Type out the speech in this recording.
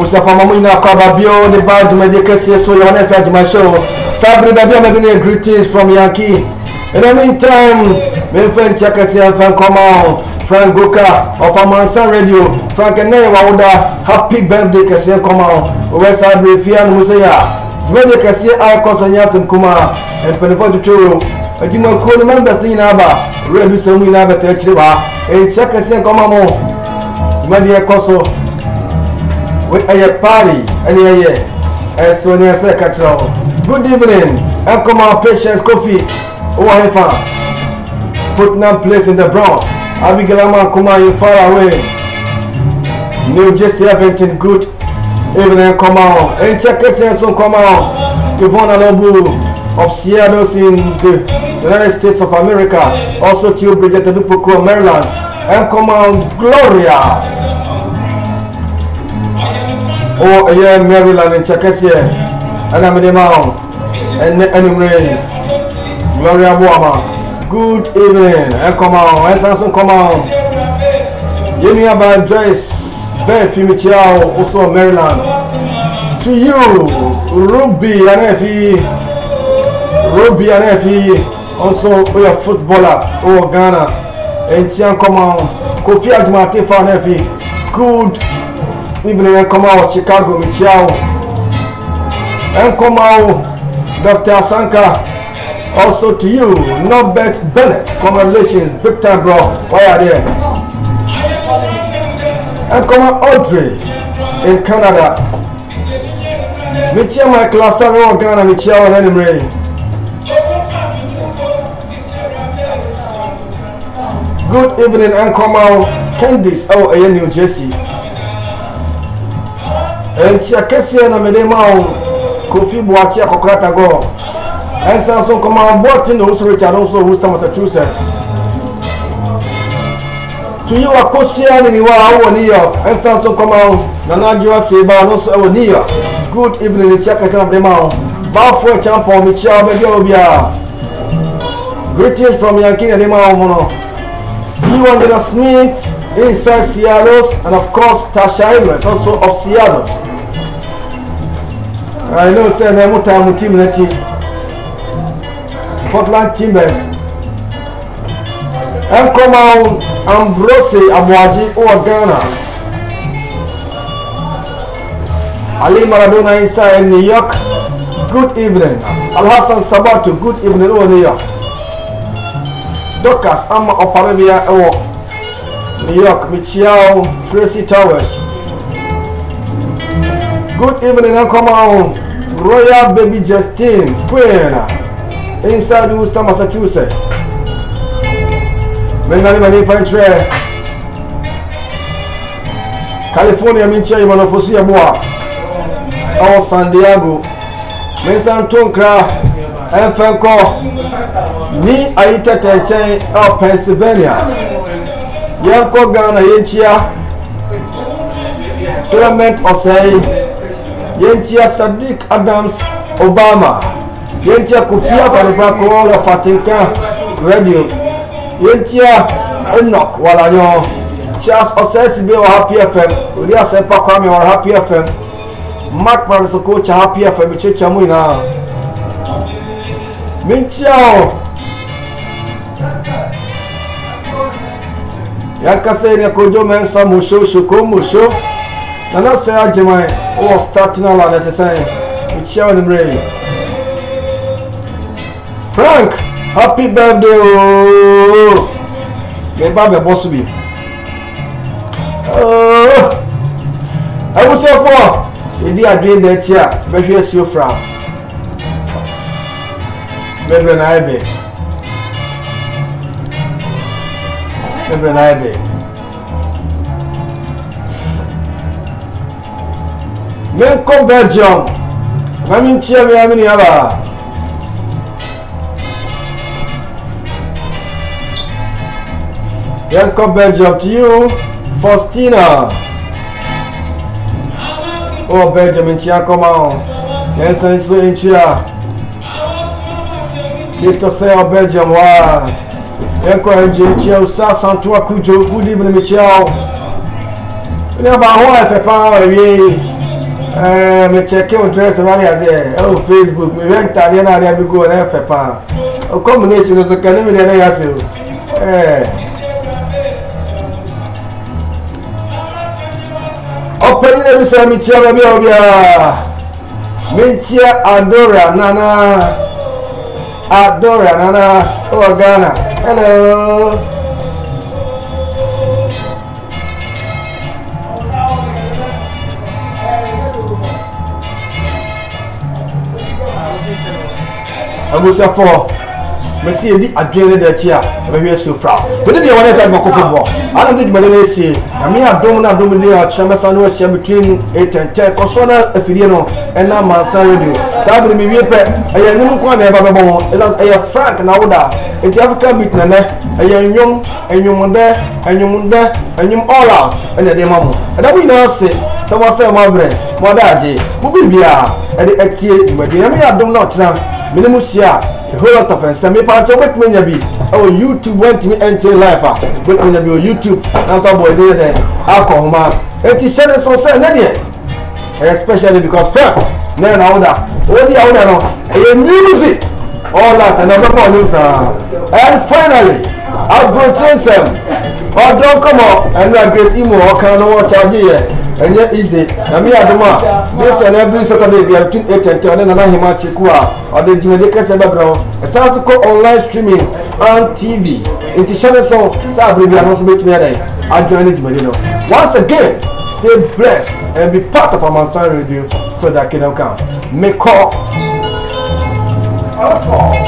Mustafa Mamina Kababio, the bad Medicare, so you're not at my show. Sabri Babia, my greetings from Yankee. In the meantime, my friend Chakasi and Frank Komao, Frank Goka of Amansan Radio, Frank and Wauda, happy birthday, Kasi Komao, West Sabri Fian Musaya. Jumadi Kasi Akosanyas and Kuma, and Penepot Turo. A Juma Kuni members in Aba, Rebu Samina Betechiva, and Chakasi and Komamo. Jumadi Akoso. With a party, and as when you say, good evening, and come on, Patience Coffee, Oahefa, Putnam Place in the Bronx, Abigalaman Kuma, far away, New Jersey, Aventin, good evening, come on, and check us and so come on, Yvonne Alobu of Seattle in the United States of America, also to Bridget Dupuko, Maryland, and come on, Gloria. Oh, yeah, Maryland and Chakasia, and I'm in the mount, and Gloria Boama. Good evening, and come on, and Samson, come on. Give me about Joyce, Beth Fimichao, also Maryland. To you, Ruby and Effie, also a footballer, oh Ghana, and Tian, come on, Kofi Ajmati for Effie. Good evening, and come out Chicago, Michiao, and come out Dr. Sanka. Also to you, Norbert Bennett. Congratulations, big time, bro. Why are they? And come out Audrey in Canada. Michia Michael Asaro, Ghana, Michiao, and Anime. Good evening, and come out Candice, oh, in New Jersey. And Chiakesi and Medema Kofi Boatia Kokrata go. And Samson come on board in the Richard also Worcester, Massachusetts. To you, Akosia and Iwa, New York. And Samson come on Nanajua Seba, also New York. Good evening, Chiakesi and Medema. Bow for a champion, Michelle Begiobia. Greetings from Yankee and Dema Mono. To you, Angela Smith inside Seattle, and of course, Tasha Evans, also of Seattle. I know, sir, I'm not team Portland Timbers. And come on, Ambrose Abuaji or Ghana. Ali Maradona inside New York. Good evening. Al Hassan Sabatu. Good evening, New York. Docas Amma Oparabia New York. Michiao Tracy Towers. Good evening, and come on. Royal Baby Justine Queen inside Worcester, Massachusetts. Many Infantry California, Mincha, Manofosia Boa, or San Diego, Mensan Tonkra, and Franco, Ni Aita Tenchen of Pennsylvania, Yanko Ghana, Yenchia, Clement Osei. Yentia Sadiq Adams Obama, Yentia Kufia Falibako Fatinka Radio, Yentia Enoch Walanyo, Charles Osesi or Happy FM, Uria Sepa Kwame or Happy FM, Mark Marisoko Happy FM, Chichamuina Minchao Yakase Kojo Mensa Musho Shuko Musho. And I say, Ajimai, oh, starting a lot at the same with Sharon and Ray. Frank, happy birthday! Oh, may Baba boss me. I was here for the idea doing that here, but here's your from. Maybe an IB. Maybe an IB. Men come Belgium. I mean, cheer me, I mean, Then come Belgium to you, Faustina. Oh, Belgium in Chia, come on. Yes, I'm so in Chia. Get to say, oh, Belgium, wow. Then come in Chia, Santua Kujo, good evening, Michel. We never want to power, me check your dress and I say, oh, Facebook, me rent Italian, I have to go and have a pound. A combination of the Canadian and I say, open every time it's your baby. Minchia Adora Nana, oh Ghana. Hello. Abusa for Messi di adwene de chia be so fra we dey one time go football I don't need money say na me adom na adom dey a chamesa no ahia between 8 and 10 koso na afidie no and na mansa radio sabri me wie pe aya nim kwa na ba bebo aya Frank na woda enti Africa beat na na aya enyum all out and dey mamu and we know say someone say my brain mo daje mo bibia e dey atie dimadi na me adom na otena minimum share a whole lot of friends. Some people with me be oh YouTube went to me enter life with me be YouTube now some boy there alcohol man it is said so say especially because fair men order no music all that and and finally I'll go change them or don't come up and I grace emo or can no charge here. And yet easy. I mean, this and every Saturday we are between 8 and 10 and Hima Chikua or the Jumedica Sababro. A South online streaming on TV. Into channel so Sabri and also meet me there. I join it Medino. Once again, stay blessed and be part of our Mansan Radio so that kingdom come. Make call.